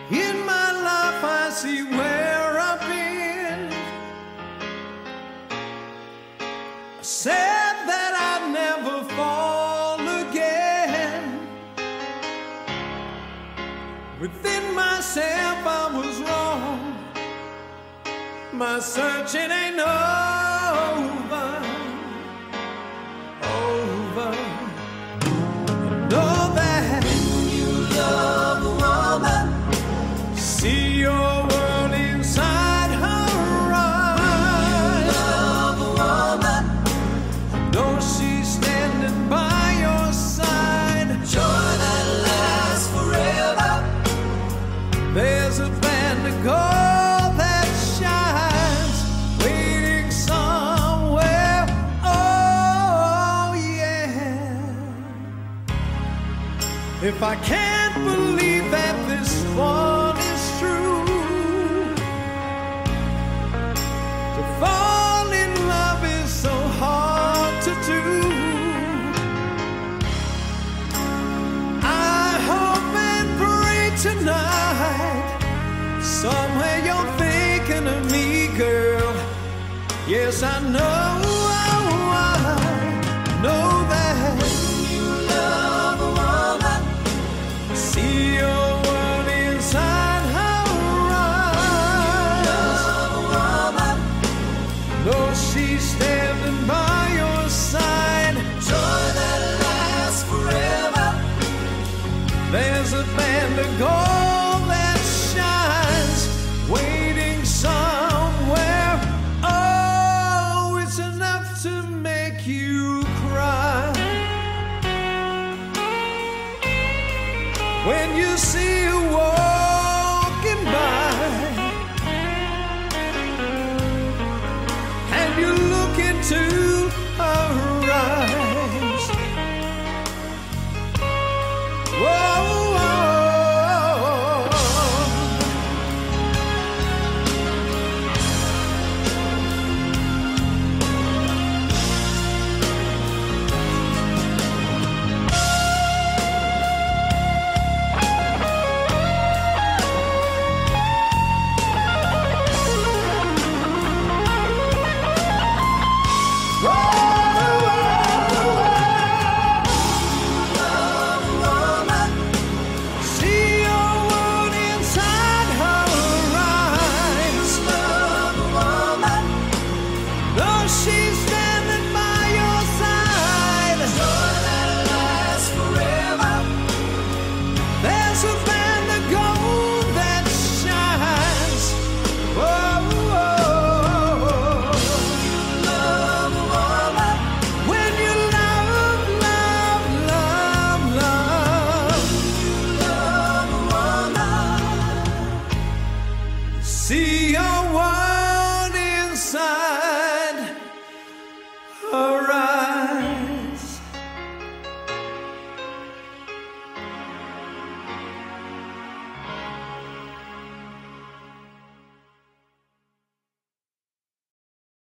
In my life I see where I've been. I said that I'd never fall again. Within myself I was wrong. My searching ain't over. Know that when you love a woman, see your world inside her eyes. When you love a woman, know she's standing by your side. Joy that lasts forever. There's a band of gold that shines, waiting somewhere. Oh yeah. If I can't believe that this one is true, to fall in love is so hard to do. I hope and pray tonight, somewhere you're thinking of me, girl. Yes, I know that when you love a woman, see your world inside her eyes. Love a woman, know she's standing by your side. Joy that lasts forever. There's a band of gold that shines, waiting somewhere. Oh, it's enough to make you cry when you see